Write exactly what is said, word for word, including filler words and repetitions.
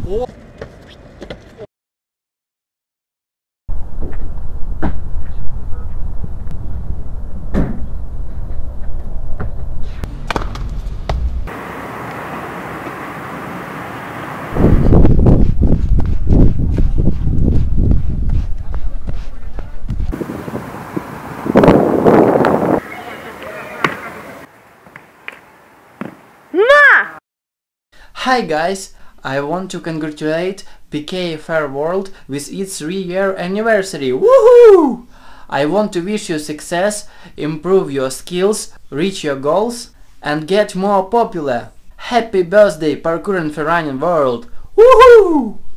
Hi guys! I want to congratulate P K F R World with its three year anniversary! Woohoo! I want to wish you success, improve your skills, reach your goals and get more popular! Happy birthday, parkour and freerunning world! Woohoo!